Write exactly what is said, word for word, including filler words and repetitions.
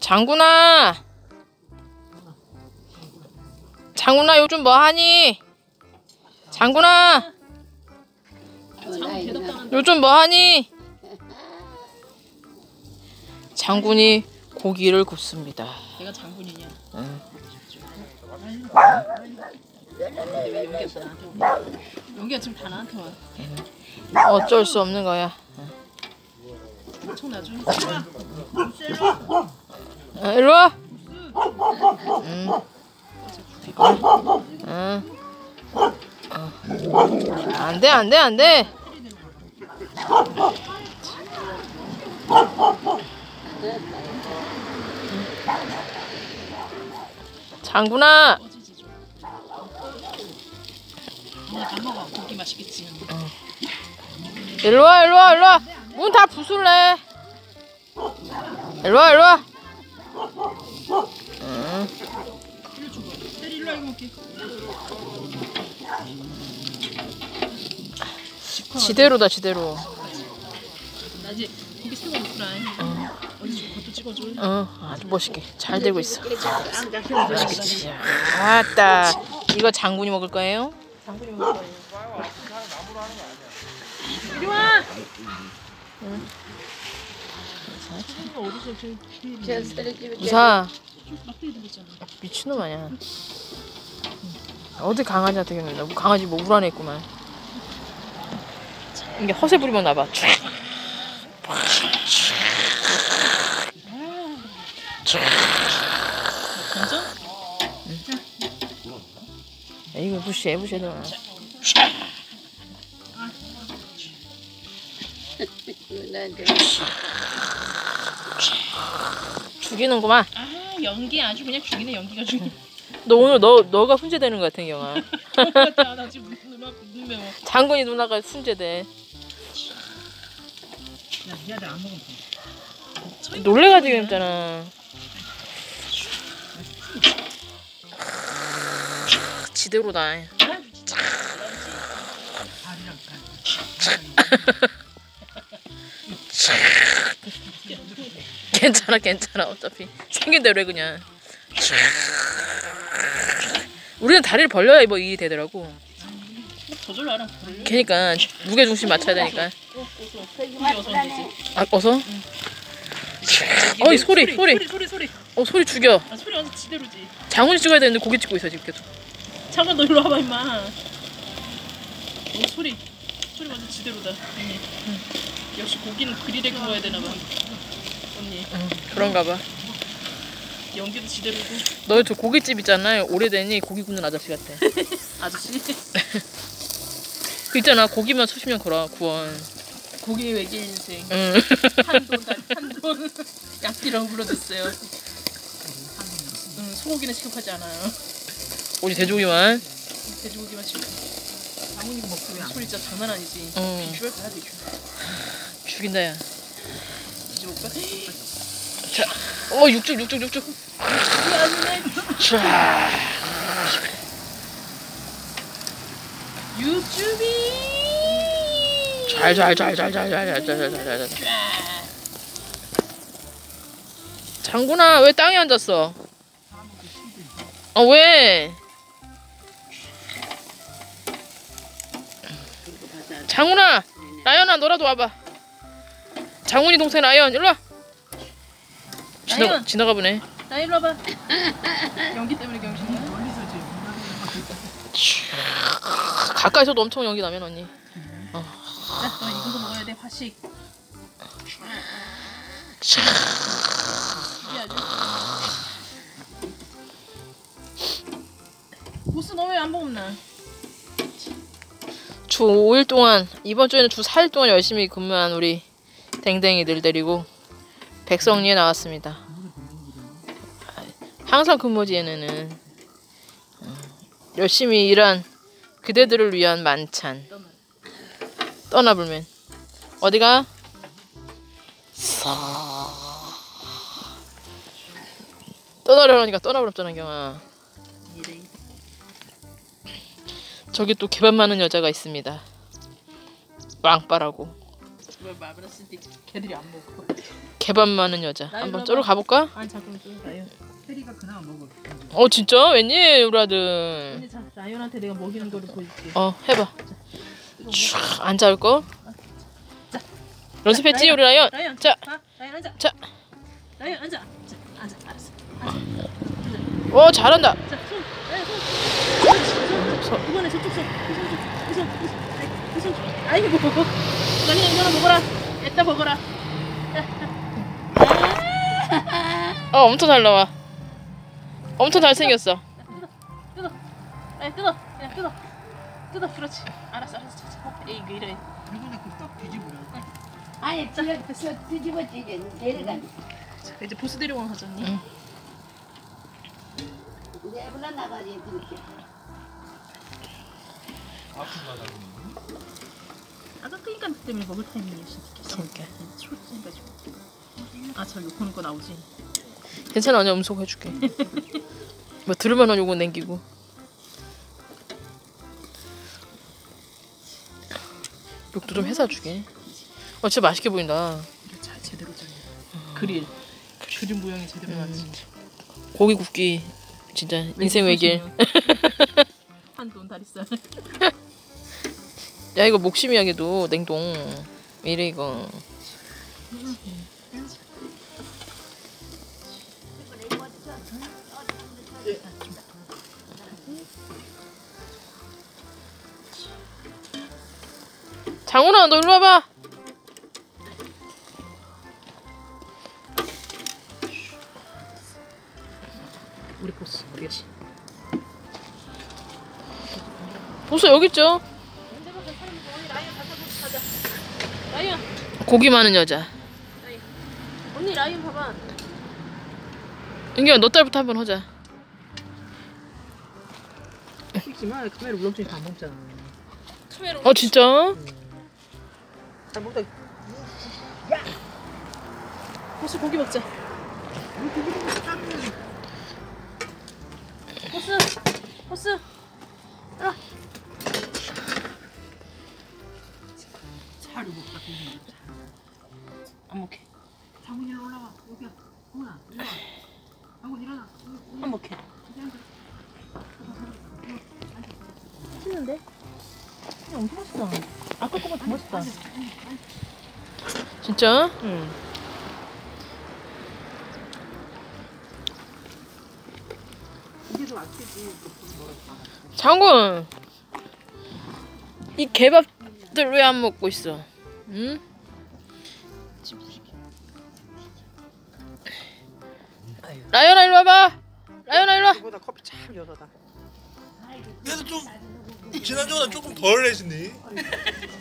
장군아, 장군아 요즘 뭐하니? 장군아, 요즘 뭐하니? 장군이 고기를 굽습니다. 내가 장군이냐? 응. 왜 연기가 다 나한테 와? 연기가 지금 다 나한테 와. 어쩔 수 없는 거야. 엄청나죠? 어, 일로 와. 응. 응. 어. 안돼 안돼 안돼. 장군아. 안 먹어. 고기 맛있겠지. 어. 일로와 일로와 일로와. 문 다 부술래. 일로와 일로와. 응. 일로 와 먹게. 지대로다 지대로. 나 이제 고기 새거 먹구나. 응. 어디 좀 것도 찍어줘. 응. 아주 멋있게 잘 되고 있어. 멋있겠지. 아따. 이거 장군이 먹을 거예요? 장군이 먹을 거예요. 이리 와. 응. 어디서 무사. 막대기 들었잖아. 미친놈 아니야. 어디 강아지한테 그러는데 뭐 강아지 뭐 울 안에 있구만. 이게 허세 부리면 나봐. 먼저? 응. 이거 무시해 무시해. 죽이는구만. 아 연기 아주 그냥 죽이네. 연기가 죽이네. 너 오늘 너 너가 훈제되는 것 같은 경아. 나 지금 눈, 눈 매워. 장군이 누나가 훈제돼. 야 미안해 안 먹으면 돼. 놀래가지고 했잖아. 지대로다. 괜찮아 괜찮아 어차피 생긴 대로 해 그냥. 우리는 다리를 벌려야 뭐 일이 되더라고. 저절로 알아. 걔니까 무게 중심 맞춰야 되니까. 아 어서? 응. 어이 소리 소리 소리 소리 소리. 어 소리 죽여. 아 소리 완전 지대로지. 장훈이 찍어야 되는데 고기 찍고 있어 지금 계속. 장군 너 이리 와봐 임마. 어, 소리 소리 완전 지대로다. 언니. 응. 역시 고기는 그릴에 구워야 되나봐. 언니. 응 그런가 봐. 연기도 지대로고. 너 저 고깃집 있잖아요. 오래되니 고기 굽는 아저씨 같아. 아저씨? 그 있잖아 고기만 수십 년 구워. 구워. 고기 외계 인생. 응. 한돈 한돈 약기라고 불러줬어요. 응, 소고기는 취급하지 않아요. 오직 돼지고기만. 돼지고기만 취급. 장훈이가 먹고 소리 진짜 장난 아니지. 응. 비주얼 봐야 돼. 죽인다 야. 이제 먹까? 자, 어 육즙 육즙 육즙. 자. 육즙이. 잘 잘 잘 잘 잘 잘 잘 잘 잘 잘. 장군아 왜 땅에 앉았어? 어 왜? 장훈아, 라연아 너라도 와봐. 장훈이 동생 라연 일로 와. 지나 라연. 지나가 보네. 나 일로 와봐. 연기 때문에 경신이야. 가까이서도 엄청 연기 나면 언니. 어. 야, 너 이거도 먹어야 돼. 화식. 보스 너 왜 안 먹었나? 주 오 일 동안 이번 주에는 주 사 일 동안 열심히 근무한 우리 댕댕이들 데리고 백성리에 나왔습니다. 항상 근무지에는 열심히 일한 그대들을 위한 만찬. 떠나불면 어디가? 떠나려니까 떠나버렸잖아 경아. 저기 또 개밥 많은 여자가 있습니다. 왕빠라고. 왜 말을 했을 때 걔들이 안 먹어. 개밥 많은 여자. 라이언 한번 봐봐. 저로 가볼까? 아니 잠깐만 좀 라이언. 혜리가 그나마 먹어. 어 진짜? 웬일 우리 아들. 근데 자 라이언한테 내가 먹이는 거를 보여줄게. 어 해봐. 촤 앉아올 거. 자. 연습했지 라이언, 우리 라이언. 라이언. 자, 아, 라이언 앉아. 자. 라이언 앉아. 자, 앉아. 알았어. 오 잘한다. 자, 손. 라이언 손. 손. 손. 손. 이번에 저쪽 손. 이 손 좀. 이 손. 이 손. 아이, 이 손. 아이고. 라이언 이거나 먹어라. 애따 먹어라. 어 엄청 잘 나와. 엄청 잘 생겼어. 뜯어. 아이 뜯어. 야 뜯어. 뜯어. 그렇지. 알았어, 알았어. 자, 자. 에이 그 이래. 이번에 그딱 뒤집으려. 아예 뒤집어 뒤집어지게 내려가. 자, 이제 보스 데려온 하잖니. 응. 내불러 나가지 이렇게. 아까 끄니까 때문에 먹을 타이밍이었어. 그러니까. 아저 요코는 거 나오지. 괜찮아 언니 음소거 해줄게. 뭐 들으면은 요거 남기고. 욕도 좀 해서 주게. 어 진짜 맛있게 보인다. 잘 제대로 짜네. 그릴. 그림 모양이 제대로 나지. 고기 굽기 진짜 인생 외길. 한돈 다리살. 야 이거 목심이야 걔도 냉동. 이래 이거. 장훈아 너 일로 와봐. 우리 보스 그렇지. 보소 여기 있죠. 라이언. 고기 많은 여자. 언니 라이언 봐봐. 은기야 너 딸부터 한번 하자. 찍지마. 카메라 울렁증이 다 먹잖아. 카메라. 어 진짜? 잘 먹다. 보스 고기 먹자. 보스. 보스. 아. 잘 먹다. 안 먹게. 장훈이 일로 올라와. 여기야. 장훈아 일어나. 장훈 일어나. 안 먹게. 맛있는데? 그냥 엄청 맛있다. 아까 거보다 더 맛있다. 진짜? 응. 고기도 안 튀지. 장군. 이 개밥들 왜 안 먹고 있어? 응? 라연아 일로 와봐. 라연아 일로 와. 이거보다 커피 참 여러다. 그래도 좀 지난주보다 조금 덜 내시니?